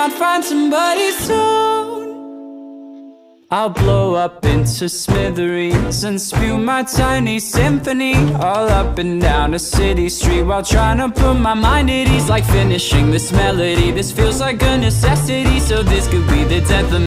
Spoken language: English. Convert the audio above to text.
I'd find somebody soon. I'll blow up into smithereens and spew my tiny symphony all up and down a city street, while trying to put my mind at ease. Like finishing this melody, this feels like a necessity. So this could be the 10th of